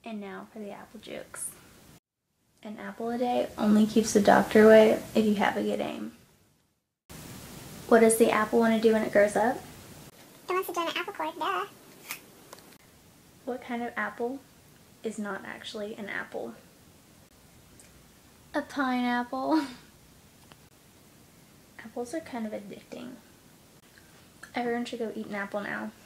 And now for the apple jokes. An apple a day only keeps the doctor away if you have a good aim. What does the apple want to do when it grows up? It wants to join an apple corps, duh. What kind of apple is not actually an apple? A pineapple. Apples are kind of addicting. Everyone should go eat an apple now.